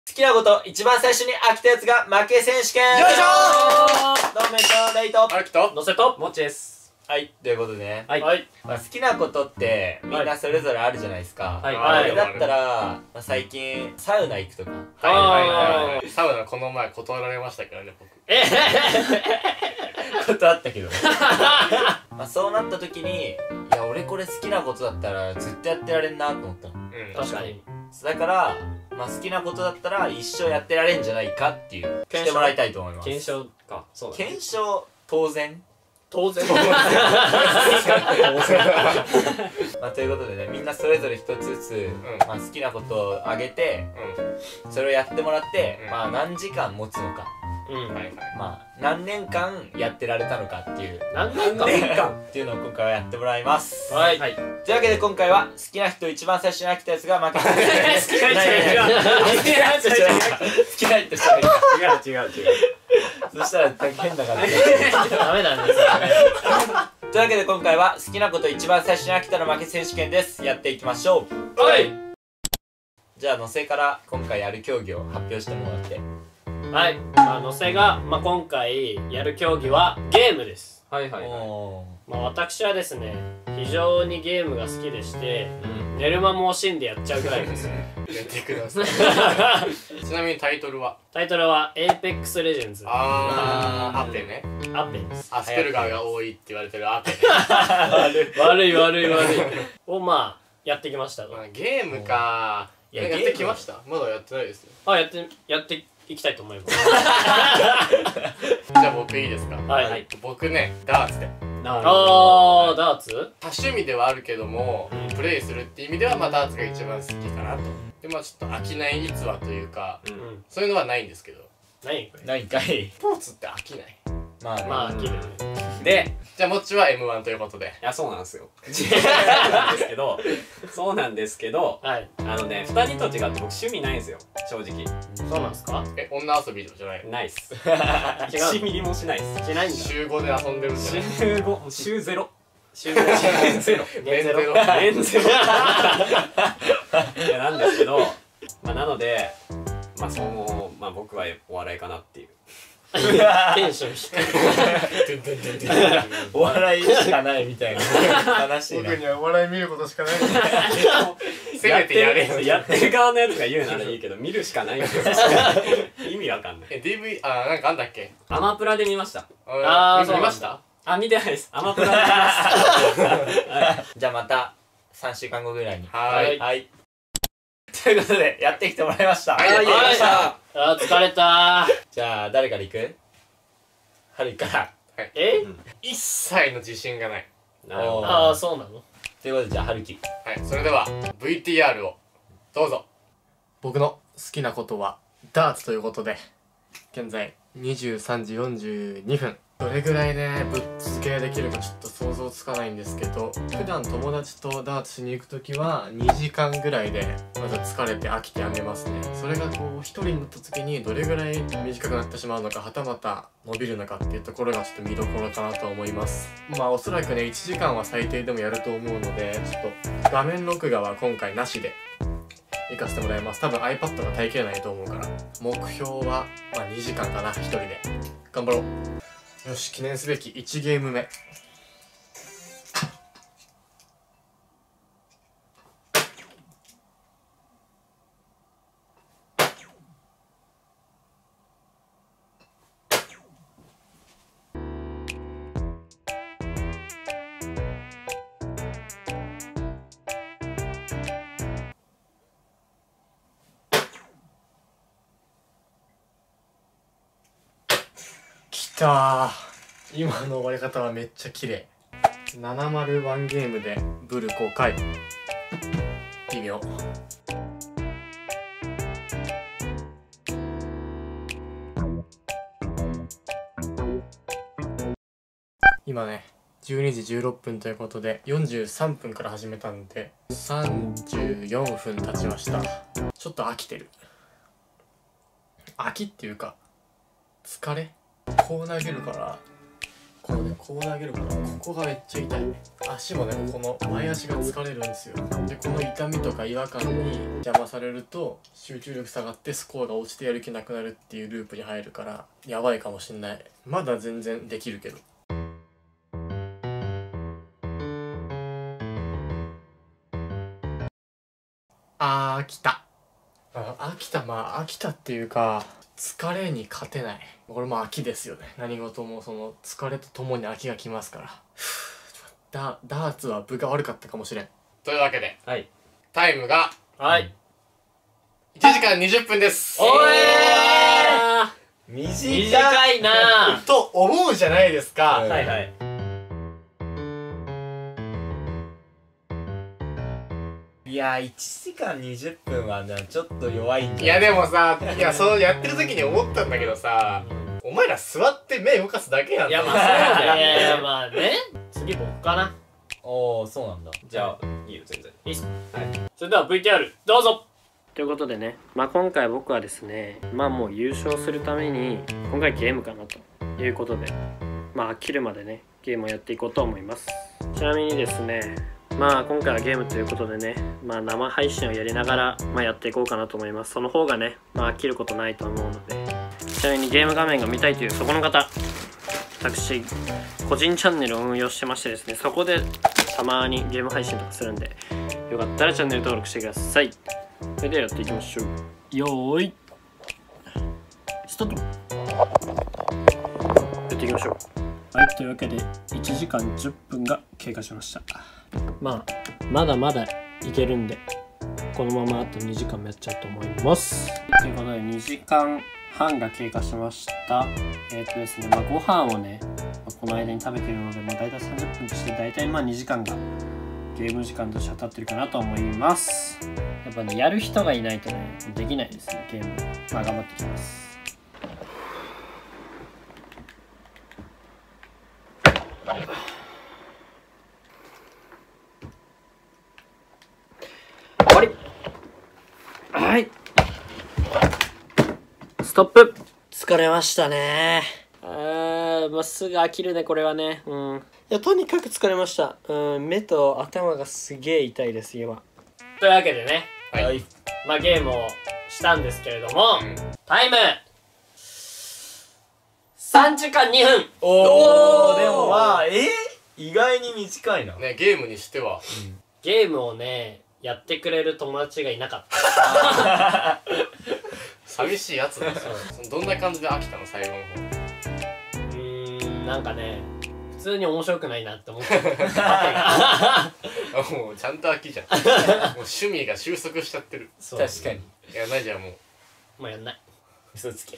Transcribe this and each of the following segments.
好きなこと一番最初に飽きたやつが負け選手権。 よいしょー。どうもレイト。 アルキとのせともっちです。 はい、ということでね、 はいまあ、好きなことってみんなそれぞれあるじゃないですか。 はい俺だったら、まあ、最近サウナ行くとか。 はいはいはい。サウナこの前断られましたけどね、僕。 ことあったけどね。まあそうなった時に、いや俺これ好きなことだったらずっとやってられんなと思ったの。 確かにだから、まあ、好きなことだったら一生やってられんじゃないかっていうしてもらいたいと思います。 検証か。そうだね。 検証当然。 当然まあ、ということでね、みんなそれぞれ一つずつ、まあ、好きなことをあげて、それをやってもらって、まあ何時間持つのか、まあ何年間やってられたのかっていう何年間っていうのを今回はやってもらいます。 はい。 というわけで今回は好きな人一番最初に飽きたやつが負けた。好きな人違う。 好きな人じゃない。 違う。 そしたら変だからダメだね。 というわけで今回は好きなこと一番最初に飽きたら負け選手権です。やっていきましょう。 はい。 じゃあのせから今回やる競技を発表してもらって。 はい。のせが今回やる競技はゲームです。 はいはい。 私はですね、非常にゲームが好きでして、寝る間も惜しんでやっちゃうぐらいです。 やってください。ちなみにタイトルは Apex Legends。 アペね。 アペです。 アスペルガーが多いって言われてるアペね。 悪いをまあやってきましたと。 ゲームか。やってきました。まだやってないですよ。 やっていきたいと思います。 じゃあ僕いいですか。 はい。 僕ね、ダーツで。 ダーツ多趣味ではあるけども、プレイするって意味ではダーツが一番好きかなと。でちょっと飽きない逸話というか、そういうのはないんですけど。 何かい。 スポーツって飽きない。 まあ飽きるね。 で、じゃあもっちは M1 ということで。 いや、そうなんですよ。そうなんですけど、 はい。 2人と違って僕趣味ないんですよ、正直。 そうなんですか？ 女遊びじゃない？ ないっす。1ミリもしないっす。 しないんだ。 週5で遊んでるんじゃない？ 週0。 週0。 年ゼロ。いや、なんですけど、なので、僕はお笑いかなっていう。 テンション低い。 お笑いしかないみたいな話になる。 僕にはお笑い見ることしかない。せめてやれ。 やってる側のやつが言うならいいけど、見るしかないんですよ。意味わかんない。 DV、なんかあんだっけ？ アマプラで見ました。 見ました？ 見てないです。アマプラで見ました。 じゃあまた3週間後ぐらいに。 はい。 ということでやってきてもらいました。 はい、やってきました。 疲れた。 じゃあ誰から行く？はるから。 一切の自信がない。 そうなの？ ということでじゃあはるき。 はい、それでは VTR をどうぞ。僕の好きなことはダーツということで、現在23時42分。どれぐらいねぶっ続けできるかちょっと想像つかないんですけど、普段友達とダーツしに行く時は2時間ぐらいでまず疲れて飽きてやめますね。それが一人になった時にどれぐらい短くなってしまうのか、はたまた伸びるのかっていうところがちょっと見どころかなと思います。おそらくね1時間は最低でもやると思うので、ちょっと画面録画は今回なしで行かせてもらいます。多分 iPad が耐えきれないと思うから、目標は2時間かな。1人で頑張ろう。よし、記念すべき1ゲーム目。きたー。今の終わり方はめっちゃ綺麗。701ゲームでブル5回。微妙。今ね12時16分ということで43分から始めたんで34分経ちました。ちょっと飽きてる。飽きっていうか疲れ。こう投げるからこうね、 こう投げるからここがめっちゃ痛い。足もねこの前足が疲れるんですよ。でこの痛みとか違和感に邪魔されると集中力下がってスコアが落ちてやる気なくなるっていうループに入るからやばいかもしんない。まだ全然できるけど。飽きた。飽きた。まあ飽きたっていうか疲れに勝てない。これも秋ですよね。何事もその疲れとともに秋が来ますから。ダーツは分が悪かったかもしれん。 というわけで、 はい、 タイムがはい 1時間20分です。 お短いなと思うじゃないですか。 うんはいはい。 いやー、1時間20分はなちょっと弱いんじいゃない？ やでもさ、いやそうやってる時に思ったんだけどさ、お前ら座って目動かすだけやん。 いやまあそうだよ。いやまあね。次僕かな。 おー、そうなんだ。 じゃあいいよ全然。 いいっす。 はい。 それでは VTR どうぞ。ということでね、今回僕はですね、もう優勝するために今回ゲームかなということで、飽きるまでねゲームをやっていこうと思います。ちなみにですね、今回はゲームということでね、生配信をやりながら、やっていこうかなと思います。その方がね、飽きることないと思うので。ちなみにゲーム画面が見たいというそこの方、私個人チャンネルを運用してましてですね、そこでたまにゲーム配信とかするんで、よかったらチャンネル登録してください。それではやっていきましょう。よーいスタート。やっていきましょう。はい、というわけで1時間10分が経過しました。まだまだいけるんで、このままあと2時間もやっちゃうと思います。ということで2時間半が経過しました。ですね、ご飯をね、この間に食べてるので、大体30分として大体2時間がゲーム時間としては経ってるかなと思います。やっぱね、やる人がいないとね、できないですね、ゲーム。頑張ってきます。終わり。はい。ストップ。疲れましたね。すぐ飽きるね、これはね。いや、とにかく疲れました。目と頭がすげえ痛いです、今。というわけでね、 はい。 ゲームをしたんですけれども、タイム3時間2分。 おー、でも意外に短いな。 ね、ゲームにしては。 ゲームをね、やってくれる友達がいなかった。 寂しいやつだ。どんな感じで飽きたの最後の方。 なんかね、普通に面白くないなって思ってもうちゃんと飽きじゃん。もう趣味が収束しちゃってる。 確かに。 いやないじゃんもう。 やんない。 嘘つけ。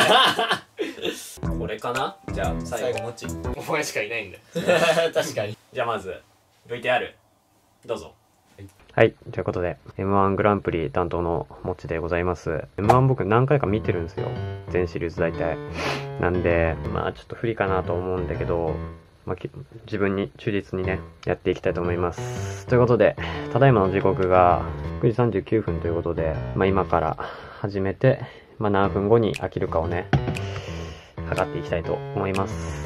これかな。じゃあ最後。 もち。 お前しかいないんだよ。 確かに。 じゃあまず VTR どうぞ。 はい。ということで、M1 グランプリ担当のもちでございます。M1 僕何回か見てるんですよ。全シリーズ大体。なんで、ちょっと不利かなと思うんだけど、自分に忠実にね、やっていきたいと思います。ということで、ただいまの時刻が9時39分ということで、今から始めて、何分後に飽きるかをね、測っていきたいと思います。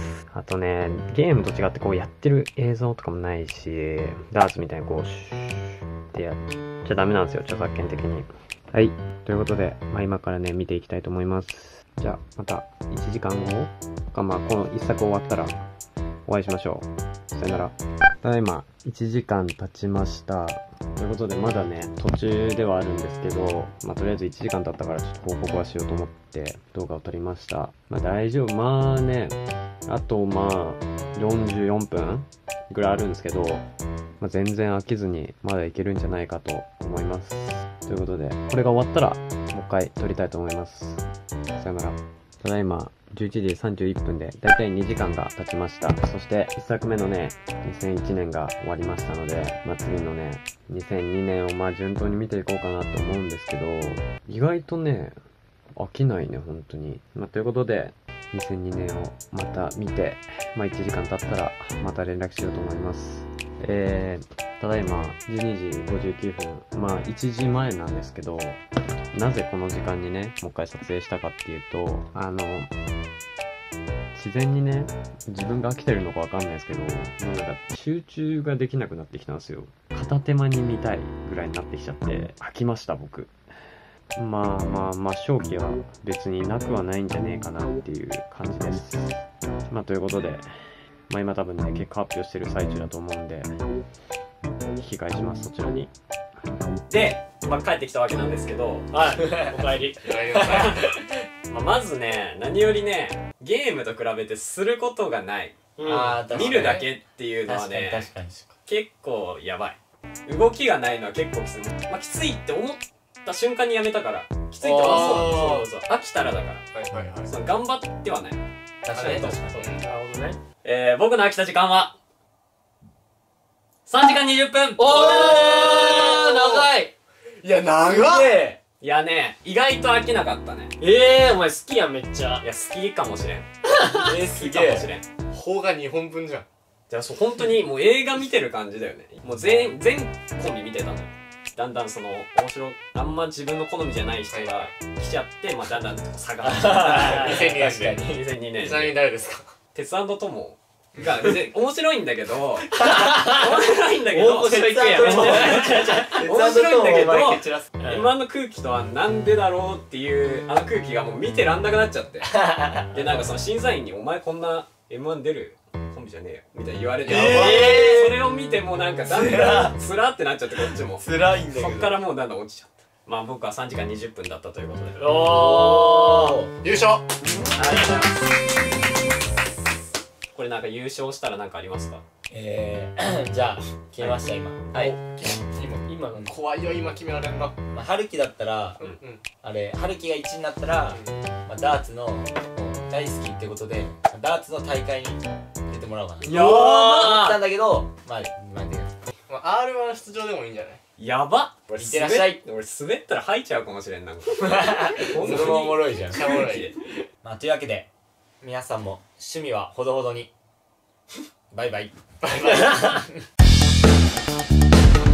あとね、ゲームと違ってやってる映像とかもないし、ダーツみたいにシューってやっちゃダメなんですよ、著作権的に。はい。ということで、今からね、見ていきたいと思います。じゃあ、また1時間後か、この1作終わったらお会いしましょう。さよなら。ただいま、1時間経ちました。ということで、まだね、途中ではあるんですけど、とりあえず1時間経ったからちょっと報告はしようと思って動画を撮りました。大丈夫。あと44分ぐらいあるんですけど、全然飽きずにまだいけるんじゃないかと思います。ということで、これが終わったらもう一回撮りたいと思います。さよなら。ただいま11時31分でだいたい2時間が経ちました。そして1作目のね、2001年が終わりましたので、次のね、2002年を順当に見ていこうかなと思うんですけど、意外とね、飽きないね、本当に。ということで、2002年をまた見て、1時間経ったらまた連絡しようと思います。ただいま12時59分、1時前なんですけど、なぜこの時間にね、もう一回撮影したかっていうと、 自然にね、自分が飽きてるのかわかんないですけど、もうなんか集中ができなくなってきたんですよ。片手間に見たいぐらいになってきちゃって飽きました僕。まあ勝機は別になくはないんじゃねえかなっていう感じです。ということで、今多分ね結果発表してる最中だと思うんで引き返します、そちらに。 で、帰ってきたわけなんですけど、 はい、おかえり。 まずね、何よりね、ゲームと比べてすることがない、見るだけっていうのはね、 確かに結構やばい。動きがないのは結構きつい。きついって思った瞬間にやめたから。きついって思う。そう飽きたらだから。その頑張ってはない。 確かになるほどね。 僕の飽きた時間は3時間20分。 おー、長い。 いや長っ。 いやね、意外と飽きなかったね。 お前好きやんめっちゃ。 いや、好きかもしれん。 すげえかもしれん。 邦画2本分じゃん。 じゃあ本当にもう映画見てる感じだよね。もう全コンビ見てたの。だんだんあんま自分の好みじゃない人が来ちゃって、だんだん差が 2002年 2002年ちなみに誰ですか？ 鉄腕ともが別に面白いんだけど面白いんだけど面白いんだけど今の空気とはなんでだろうっていう空気がもう見てらんなくなっちゃってでなんかその審査員に「お前こんな M1 出るコンビじゃねえよ」みたいに言われて、それを見てもうなんかだんだんつらってなっちゃって、こっちも辛いんだけど、 そっからもうだんだん落ちちゃった。僕は3時間20分だったということで優勝。 ありがとうございます。これなんか優勝したら何かありますか？ じゃあ決めました今。 今の怖いよ、今決められんの。 春樹だったら春樹が1位になったらダーツの大好きってことでダーツの大会に出てもらおうかな。 いやー思ったんだけど R1 出場でもいいんじゃない？ やばっ。 いってらっしゃい。 俺滑ったら吐いちゃうかもしれん。なんかそれもおもろいじゃん。 おもろい。 というわけで皆さんも趣味はほどほどに。バイバイ。